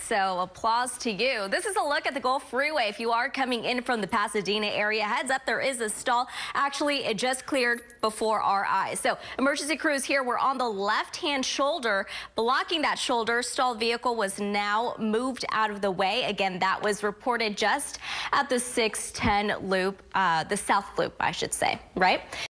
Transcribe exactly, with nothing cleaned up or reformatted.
So applause to you. This is a look at the Gulf Freeway. If you are coming in from the Pasadena area, heads up, there is a stall. Actually, it just cleared before our eyes. So emergency crews here were on the left-hand shoulder, blocking that shoulder. Stalled vehicle was now moved out of the way. Again, that was reported just at the six ten loop, uh, the south loop, I should say, right?